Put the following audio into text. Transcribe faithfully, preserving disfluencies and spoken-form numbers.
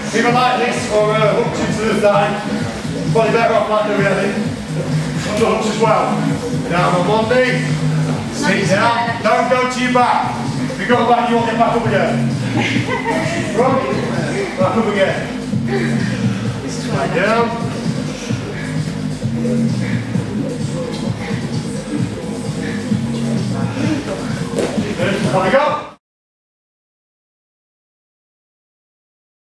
Either like this or uh, hooks into the thigh. Probably better off like the really. Under hooks as well. Down on one knee. Sit down. Don't go to your back. If you go back, you won't get back up again. Right. Back up again. Down.